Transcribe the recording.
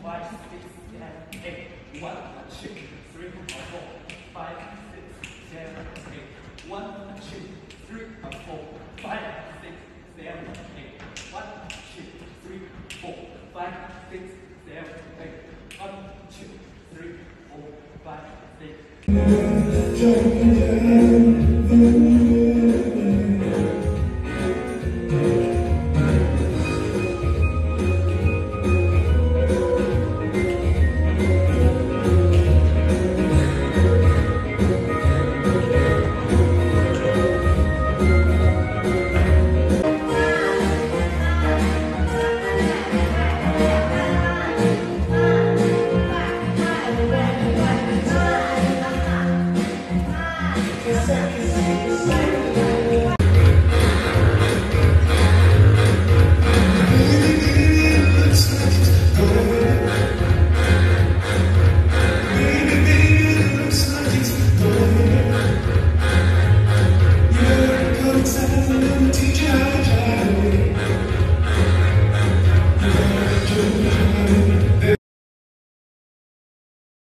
5, 6, 7, 8. 1, 2, 3, 4, 5, 6, 7, 8. 1, 2, 3, 4, 5, 6, 7, 8. 1, 2, 3, 4, 5, 6, 7, 8. 1, 2, 3, 4, 5, 6.